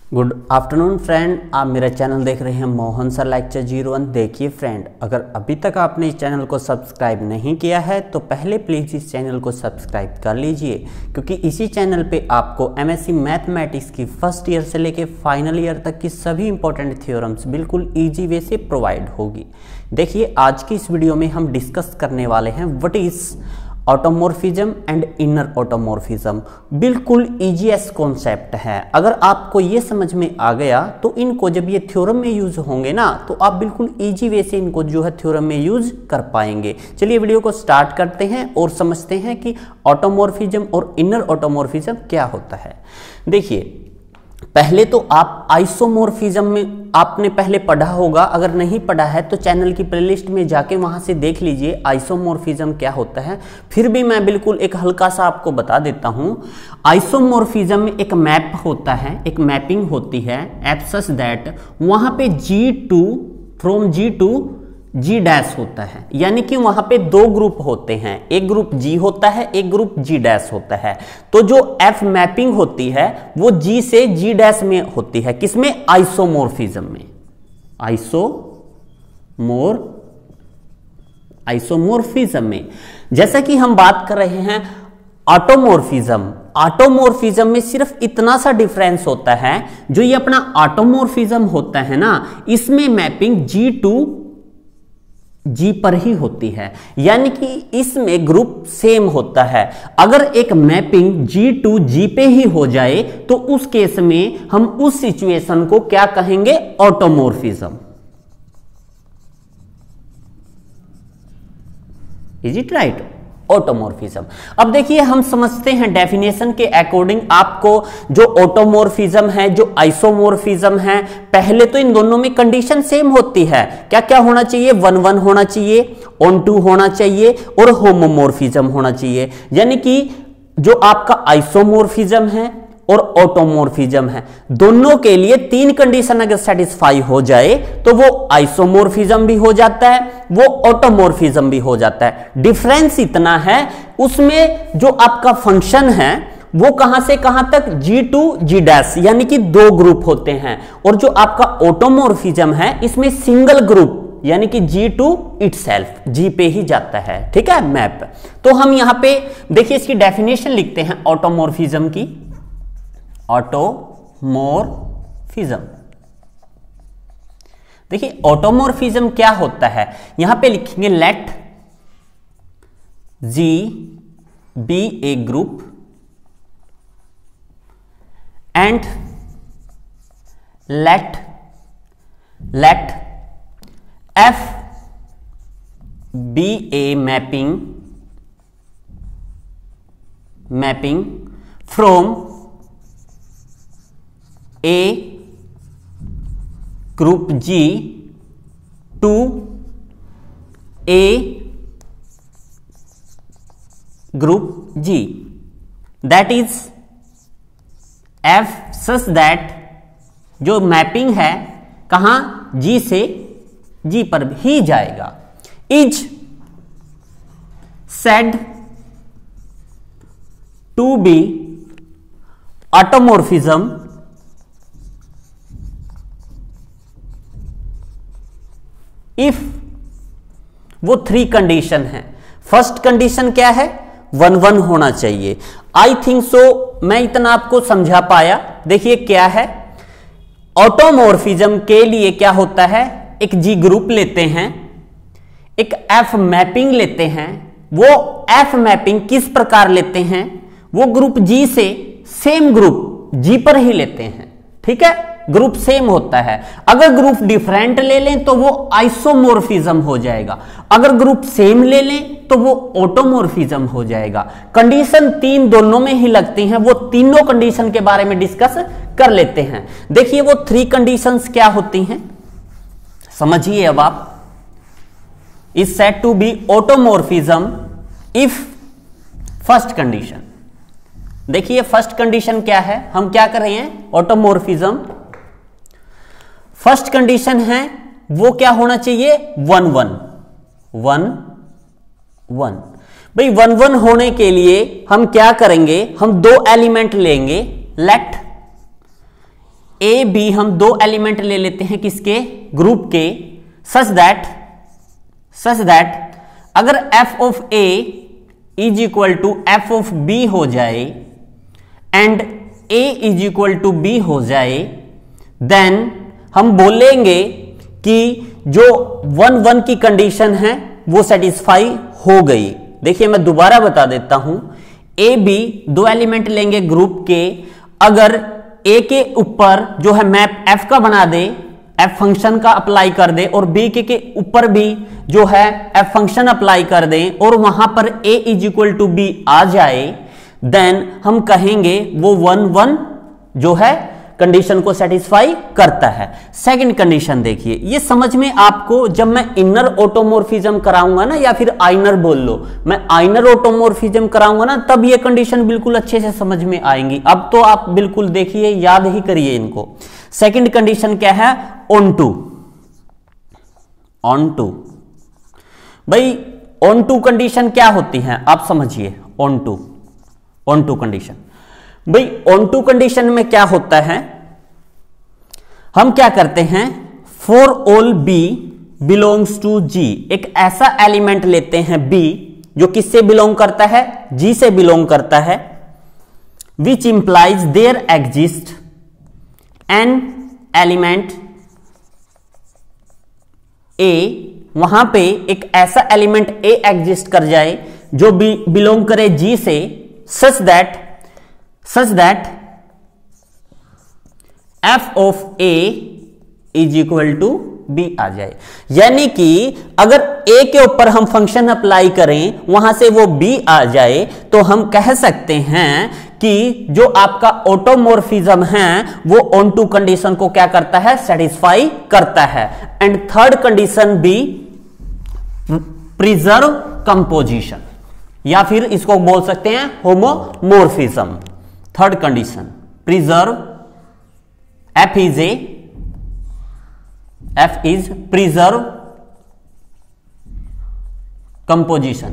Good afternoon friend, आप मेरा channel देख रहे हैं मोहन सर लेक्चर 01। देखिए फ्रेंड, अगर अभी तक आपने इस चैनल को सब्सक्राइब नहीं किया है तो पहले प्लीज़ इस चैनल को सब्सक्राइब कर लीजिए, क्योंकि इसी चैनल पे आपको एमएससी मैथमेटिक्स की फर्स्ट ईयर से लेके फाइनल ईयर तक की सभी इंपॉर्टेंट थ्योरम्स बिल्कुल ईजी वे से प्रोवाइड होगी। देखिए, आज की इस वीडियो में हम डिस्कस करने वाले हैं what is automorphism and inner automorphism. बिल्कुल ईजीएस्ट कॉन्सेप्ट है। अगर आपको ये समझ में आ गया तो इनको जब ये थ्योरम में यूज होंगे ना तो आप बिल्कुल ईजी वे से इनको जो है थ्योरम में यूज कर पाएंगे। चलिए वीडियो को स्टार्ट करते हैं और समझते हैं कि ऑटोमॉर्फिज्म और इनर ऑटोमॉर्फिज्म क्या होता है। देखिए, पहले तो आप आइसोमॉर्फिज्म में आपने पहले पढ़ा होगा, अगर नहीं पढ़ा है तो चैनल की प्लेलिस्ट में जाके वहां से देख लीजिए आइसोमॉर्फिज्म क्या होता है। फिर भी मैं बिल्कुल एक हल्का सा आपको बता देता हूं। आइसोमॉर्फिज्म में एक मैप होता है, एक मैपिंग होती है एट सच दैट वहां पे G2 from G to G dash होता है, यानी कि वहां पे दो ग्रुप होते हैं, एक ग्रुप G होता है, एक ग्रुप G डैश होता है। तो जो F मैपिंग होती है वो G से G डैश में होती है। किसमें? आइसोमॉर्फिज्म में। आइसोमॉर्फिज्म में जैसा कि हम बात कर रहे हैं ऑटोमॉर्फिज्म। ऑटोमॉर्फिज्म में सिर्फ इतना सा डिफरेंस होता है, जो ये अपना ऑटोमॉर्फिज्म होता है ना, इसमें मैपिंग G टू G पर ही होती है, यानी कि इसमें ग्रुप सेम होता है। अगर एक मैपिंग G टू G पे ही हो जाए तो उस केस में हम उस सिचुएशन को क्या कहेंगे? Automorphism. Is it right? Automorphism. अब देखिए, हम समझते हैं डेफिनेशन के अकॉर्डिंग आपको जो ऑटोमॉर्फिज्म है, जो आइसोमॉर्फिज्म है, पहले तो इन दोनों में कंडीशन सेम होती है। क्या क्या होना चाहिए? 1-1 होना चाहिए, ऑन-टू होना चाहिए और होमोमॉर्फिज्म होना चाहिए। यानी कि जो आपका आइसोमॉर्फिज्म है और ऑटोमॉर्फिज्म है, दोनों के लिए तीन कंडीशन अगर सेटिस्फाई हो जाए तो वो आइसोमॉर्फिज्म भी हो जाता है, वो ऑटोमॉर्फिज्म भी हो जाता है। डिफरेंस इतना है, उसमें जो आपका फंक्शन है वो कहां से कहां तक? G टू G डैश, यानी कि दो ग्रुप होते हैं। और जो आपका ऑटोमॉर्फिज्म है इसमें सिंगल ग्रुप, यानी कि G टू इटसेल्फ, G पे ही जाता है। ठीक है, मैप। तो हम यहां पे देखिए इसकी डेफिनेशन लिखते हैं ऑटोमॉर्फिज्म की। ऑटोमॉर्फिज्म, देखिए ऑटोमॉर्फिज्म क्या होता है, यहां पे लिखेंगे let G be a group and let F be a mapping from A group G to A group G, that is F such that जो मैपिंग है कहां? G से G पर ही जाएगा। Is said to be automorphism if वो three condition है। First condition क्या है? 1-1 होना चाहिए। आई थिंक सो मैं इतना आपको समझा पाया। देखिए क्या है, ऑटोमॉर्फिज्म के लिए क्या होता है, एक G ग्रुप लेते हैं, एक F मैपिंग लेते हैं। वो F मैपिंग किस प्रकार लेते हैं? वो ग्रुप G से सेम ग्रुप G पर ही लेते हैं। ठीक है, ग्रुप सेम होता है। अगर ग्रुप डिफरेंट ले लें तो वो आइसोमॉर्फिज्म हो जाएगा, अगर ग्रुप सेम ले लें तो वो ऑटोमॉर्फिज्म हो जाएगा। कंडीशन तीन दोनों में ही लगती हैं। वो तीनों कंडीशन के बारे में डिस्कस कर लेते हैं। देखिए वो थ्री कंडीशंस क्या होती हैं, समझिए अब आप। Is said to be automorphism if first condition. देखिए फर्स्ट कंडीशन क्या है, हम क्या कर रहे हैं? ऑटोमॉर्फिज्म। फर्स्ट कंडीशन है वो क्या होना चाहिए? 1-1। भाई 1-1 होने के लिए हम क्या करेंगे? हम दो एलिमेंट लेंगे, लेट ए बी हम दो एलिमेंट ले लेते हैं किसके, ग्रुप के, सच दैट अगर F of A is equal to F of B हो जाए and A is equal to B हो जाए, देन हम बोलेंगे कि जो 1-1 की कंडीशन है वो सेटिस्फाई हो गई। देखिए मैं दोबारा बता देता हूं, ए बी दो एलिमेंट लेंगे ग्रुप के, अगर ए के ऊपर जो है मैप एफ का बना दे, एफ फंक्शन का अप्लाई कर दे, और बी के ऊपर भी जो है एफ फंक्शन अप्लाई कर दे, और वहां पर A is equal to B आ जाए, देन हम कहेंगे वो 1-1 जो है कंडीशन को सेटिस्फाई करता है। सेकंड कंडीशन देखिए, ये समझ में आपको जब मैं इनर ऑटोमॉर्फिज्म कराऊंगा ना, या फिर आइनर बोल लो, मैं आइनर ऑटोमॉर्फिज्म कराऊंगा ना, तब ये कंडीशन बिल्कुल अच्छे से समझ में आएंगी। अब तो आप बिल्कुल देखिए, याद ही करिए इनको। सेकंड कंडीशन क्या है, ऑन टू। भाई ऑन टू कंडीशन क्या होती है आप समझिए। ऑन टू कंडीशन, भाई ऑन टू कंडीशन में क्या होता है, हम क्या करते हैं, for all B belongs to G, एक ऐसा एलिमेंट लेते हैं बी जो किससे बिलोंग करता है, जी से बिलोंग करता है, which implies there exist an element A, वहां पे एक ऐसा एलिमेंट ए एग्जिस्ट कर जाए जो बिलोंग करे जी से, such that F of A is equal to B आ जाए। यानी कि अगर ए के ऊपर हम फंक्शन अप्लाई करें, वहां से वो बी आ जाए, तो हम कह सकते हैं कि जो आपका ऑटोमॉर्फिज्म है वो ऑन टू कंडीशन को क्या करता है, सेटिस्फाई करता है। And third condition be preserve composition, या फिर इसको बोल सकते हैं homomorphism. Third condition preserve, F is preserve composition.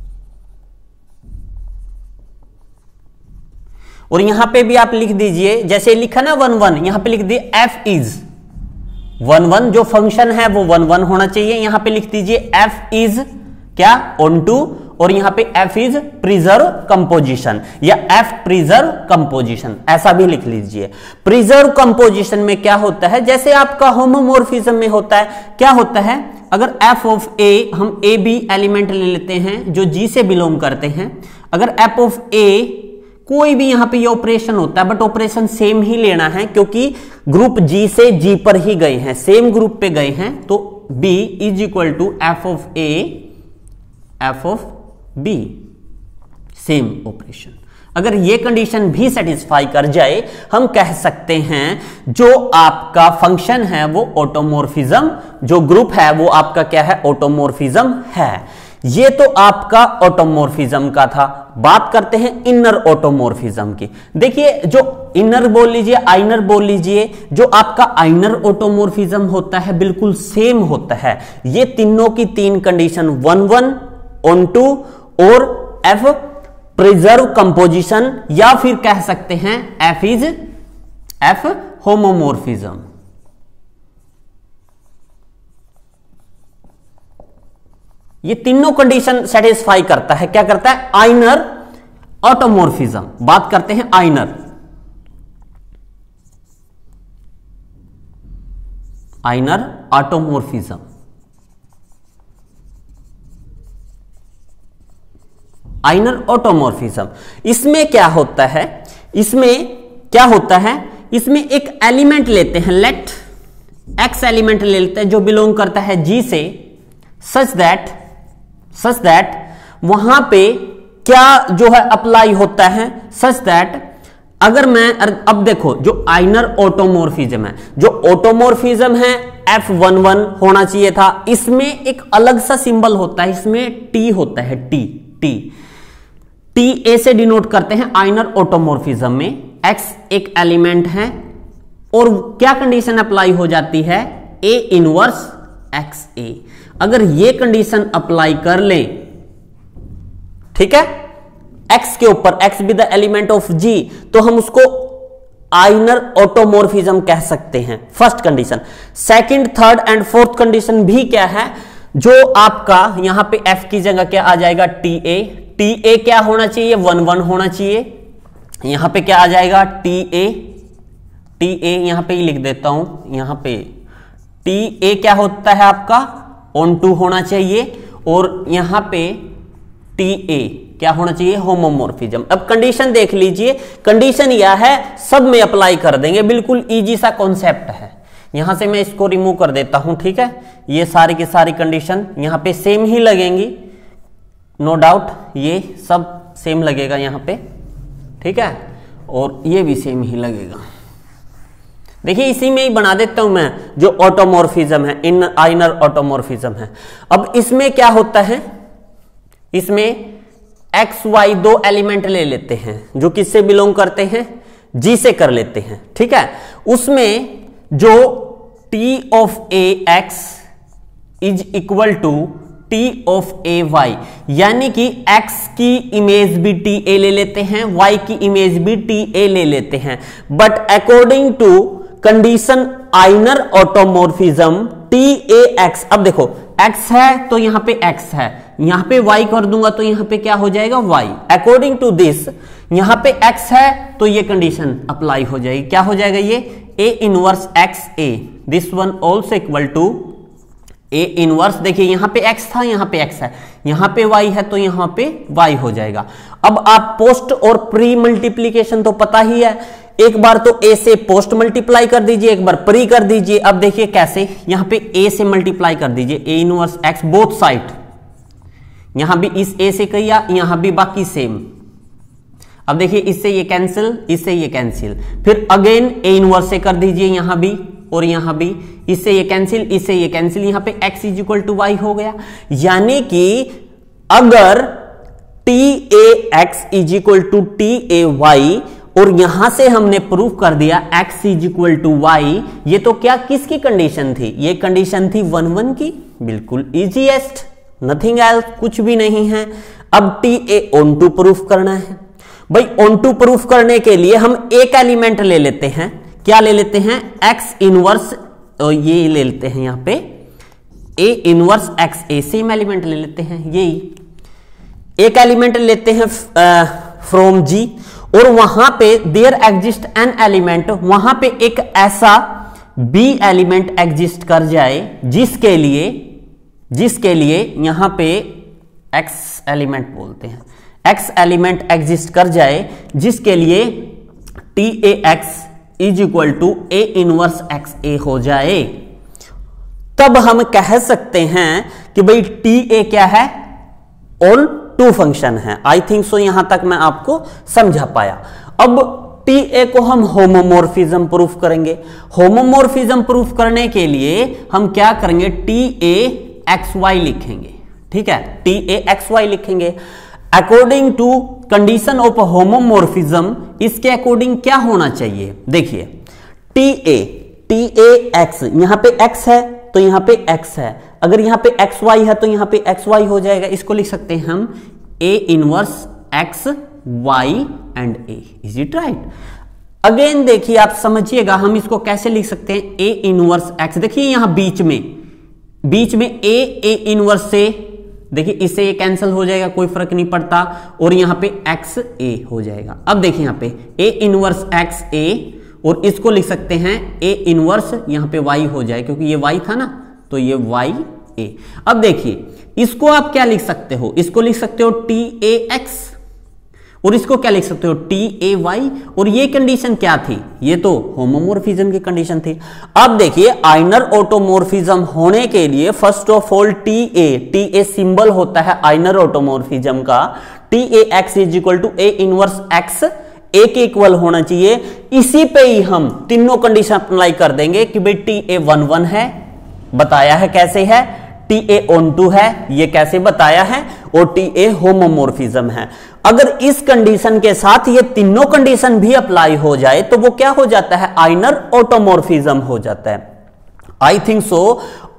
और यहां पे भी आप लिख दीजिए, जैसे लिखा ना 1-1, यहां पे लिख दिए एफ इज 1-1, जो फंक्शन है वो 1-1 होना चाहिए। यहां पे लिख दीजिए एफ इज क्या, ऑन टू, और यहां पे एफ इज प्रिजर्व कंपोजिशन या एफ प्रिजर्व कंपोजिशन, ऐसा भी लिख लीजिए। प्रिजर्व कंपोजिशन में क्या होता है, जैसे आपका होमोमॉर्फिज्म में होता है, क्या होता है, अगर एफ ऑफ ए, हम ए बी एलिमेंट ले लेते हैं जो जी से बिलोंग करते हैं, अगर एफ ऑफ ए कोई भी यहां पे ये ऑपरेशन होता है, बट ऑपरेशन सेम ही लेना है क्योंकि ग्रुप जी से जी पर ही गए हैं, सेम ग्रुप पे गए हैं, तो B is equal to F of A F of B, same operation. अगर ये कंडीशन भी सेटिस्फाई कर जाए, हम कह सकते हैं जो आपका फंक्शन है वो ऑटोमॉर्फिज्म, जो ग्रुप है वो आपका क्या है, ऑटोमॉर्फिज्म है। ये तो आपका ऑटोमॉर्फिज्म का था। बात करते हैं इनर ऑटोमॉर्फिज्म की। देखिए जो इनर बोल लीजिए, आइनर बोल लीजिए, जो आपका आइनर ऑटोमॉर्फिज्म होता है बिल्कुल सेम होता है। ये तीनों की तीन कंडीशन 1-1, ऑन टू और एफ प्रिजर्व कंपोजिशन, या फिर कह सकते हैं एफ होमोमॉर्फिज्म। ये तीनों कंडीशन सेटिस्फाई करता है, क्या करता है, आइनर ऑटोमॉर्फिज्म। बात करते हैं आइनर ऑटोमॉर्फिज्म। आइनर ऑटोमॉर्फिज्म, इसमें क्या होता है, इसमें एक एलिमेंट लेते हैं, लेट एक्स एलिमेंट ले लेते हैं जो बिलोंग करता है जी से, सच दैट वहां पे क्या जो है अप्लाई होता है, सच दैट अगर मैं, अब देखो जो आइनर ऑटोमॉर्फिज्म है, जो ऑटोमॉर्फिज्म है F11 होना चाहिए था, इसमें एक अलग सा सिंबल होता है, इसमें T होता है, टी ए से डिनोट करते हैं आइनर ऑटोमॉर्फिज्म में। X एक एलिमेंट है और क्या कंडीशन अप्लाई हो जाती है, A इनवर्स XA। अगर ये कंडीशन अप्लाई कर लें, ठीक है, X के ऊपर, X be the element of G, तो हम उसको आइनर ऑटोमॉर्फिज्म कह सकते हैं, first condition. Second, third and fourth condition भी क्या है, जो आपका यहां पे एफ की जगह क्या आ जाएगा, टी ए। टी ए क्या होना चाहिए, 1 1 होना चाहिए। यहां पे क्या आ जाएगा, टी ए यहां पे ही लिख देता हूं, यहां पे टी ए क्या होता है आपका, ऑन टू होना चाहिए, और यहां पे टी ए क्या होना चाहिए, होमोमॉर्फिज्म। अब कंडीशन देख लीजिए, कंडीशन यह है, सब में अप्लाई कर देंगे, बिल्कुल इजी सा कॉन्सेप्ट है। यहां से मैं इसको रिमूव कर देता हूं, ठीक है। ये सारी की सारी कंडीशन यहां पे सेम ही लगेंगी, नो डाउट, ये सब सेम लगेगा यहां पे, ठीक है, और ये भी सेम ही लगेगा। देखिए इसी में ही बना देता हूं मैं, जो ऑटोमॉर्फिज्म है, इन आइनर ऑटोमॉर्फिज्म है। अब इसमें क्या होता है, इसमें एक्स वाई दो एलिमेंट ले लेते हैं, जो किससे बिलोंग करते हैं, जी से कर लेते हैं, ठीक है। उसमें जो T of A X is equal to T of A Y, यानी कि एक्स की इमेज भी टी ए ले लेते हैं, वाई की इमेज भी टी ए ले लेते हैं, but according to condition inner automorphism T A X. अब देखो x है तो यहां पे x है, यहां पे y कर दूंगा तो यहां पे क्या हो जाएगा, y। अकॉर्डिंग टू दिस यहां पे x है तो ये कंडीशन अप्लाई हो जाएगी, क्या हो जाएगा, ये a inverse x a, this one also equal to a inverse. देखिए यहां पे x था, यहां पे x है, यहां पे y है तो यहां पे y हो जाएगा। अब आप पोस्ट और प्री मल्टीप्लीकेशन तो पता ही है, एक बार तो a से पोस्ट मल्टीप्लाई कर दीजिए, एक बार प्री कर दीजिए। अब देखिए कैसे, यहां पे a से मल्टीप्लाई कर दीजिए, a inverse x both side, यहां भी इस a से किया, यहां भी बाकी सेम। अब देखिए इससे ये कैंसिल, इससे ये कैंसिल, फिर अगेन a इनवर्स से कर दीजिए, यहां भी और यहां भी, इससे ये कैंसिल, इससे ये कैंसिल, यहां पे x is equal to Y हो गया। यानी कि अगर T A X is equal to T A Y, और यहां से हमने प्रूफ कर दिया x is equal to Y, ये तो क्या किसकी कंडीशन थी, ये कंडीशन थी 1 1 की, बिल्कुल इजीएस्ट, नथिंग एल्स, कुछ भी नहीं है। अब T A onto proof करना है भाई। ऑन टू प्रूफ करने के लिए हम एक एलिमेंट ले लेते हैं, क्या ले लेते हैं, x इनवर्स, तो ये ले लेते हैं यहां पे a inverse x a, same element ले लेते हैं, यही एक एलिमेंट लेते हैं फ्रॉम G, और वहां पे देयर एग्जिस्ट एन एलिमेंट, वहां पे एक ऐसा B एलिमेंट एग्जिस्ट कर जाए जिसके लिए यहां पे X एलिमेंट बोलते हैं, X एलिमेंट एग्जिस्ट कर जाए जिसके लिए T A X is equal to A inverse X A हो जाए, तब हम कह सकते हैं कि भाई टी ए क्या है, ऑन टू फंक्शन है। आई थिंक सो यहां तक मैं आपको समझा पाया। अब टी ए को हम होमोमॉर्फिज्म प्रूफ करेंगे। होमोमॉर्फिज्म प्रूफ करने के लिए हम क्या करेंगे, टी ए एक्स वाई लिखेंगे, ठीक है, टी ए एक्स वाई लिखेंगे। According to condition of homomorphism, इसके अकॉर्डिंग क्या होना चाहिए, देखिए टी ए एक्स, यहां पे x है तो यहां पे x है, अगर यहां पे एक्स वाई है तो यहां पे एक्स वाई हो जाएगा। इसको लिख सकते हैं हम a inverse X Y and a, is it right. Again देखिए आप समझिएगा, हम इसको कैसे लिख सकते हैं, a इनवर्स x, देखिए यहां बीच में a इनवर्स से, देखिए इससे ये कैंसिल हो जाएगा, कोई फर्क नहीं पड़ता, और यहां पे एक्स ए हो जाएगा। अब देखिए यहां पे a इनवर्स एक्स ए, और इसको लिख सकते हैं a इनवर्स, यहां पे y हो जाए, क्योंकि ये y था ना, तो ये y a। अब देखिए इसको आप क्या लिख सकते हो, इसको लिख सकते हो टी ए एक्स, और इसको क्या लिख सकते हो, टी ए वाई। और ये कंडीशन क्या थी, ये तो होमोमॉर्फिज्म की कंडीशन थी। अब देखिए आइनर ऑटोमॉर्फिज्म होने के लिए first of all T A symbol होता है आइनर ऑटोमॉर्फिज्म का, T A X is equal to A inverse X A के इक्वल होना चाहिए। इसी पे ही हम तीनों कंडीशन अप्लाई कर देंगे कि भाई टी ए 1 1 है, बताया है कैसे है, टी ए ऑन टू है, ये कैसे बताया है, और टी ए होमोमॉर्फिज्म है। अगर इस कंडीशन के साथ ये तीनों कंडीशन भी अप्लाई हो जाए तो वो क्या हो जाता है, आइनर ऑटोमॉर्फिज्म हो जाता है। आई थिंक सो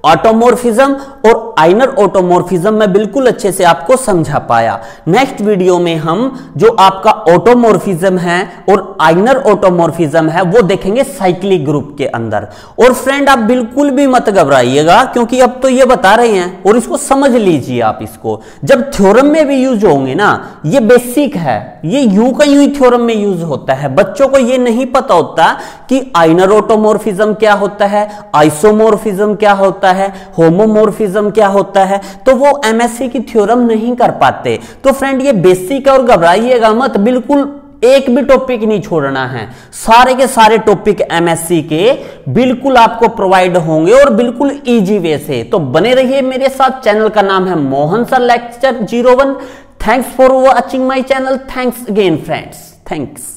ऑटोमॉर्फिज्म और आइनर ऑटोमॉर्फिज्म मैं बिल्कुल अच्छे से आपको समझा पाया। नेक्स्ट वीडियो में हम जो आपका ऑटोमॉर्फिज्म है और आइनर ऑटोमॉर्फिज्म है वो देखेंगे साइक्लिक ग्रुप के अंदर। और फ्रेंड आप बिल्कुल भी मत घबराइएगा, क्योंकि अब तो ये बता रहे हैं और इसको समझ लीजिए आप। इसको जब थ्योरम में भी यूज होंगे ना, ये बेसिक है, ये यूं का यूं ही थ्योरम में यूज होता है। बच्चों को ये नहीं पता होता कि आइनर ऑटोमॉर्फिज्म क्या होता है, आइसोमॉर्फिज्म क्या होता है, होमोमॉर्फिज्म क्या होता है, तो वो एमएससी की थ्योरम नहीं कर पाते। तो फ्रेंड ये बेसिक है और घबराइएगा मत, बिल्कुल एक भी टॉपिक नहीं छोड़ना है। सारे के सारे टॉपिक एमएससी के बिल्कुल आपको प्रोवाइड होंगे और बिल्कुल इजी वे से। तो बने रहिए मेरे साथ। चैनल का नाम है Mohan sir lecture 01। Thanks for watching my channel. Thanks again friends. Thanks.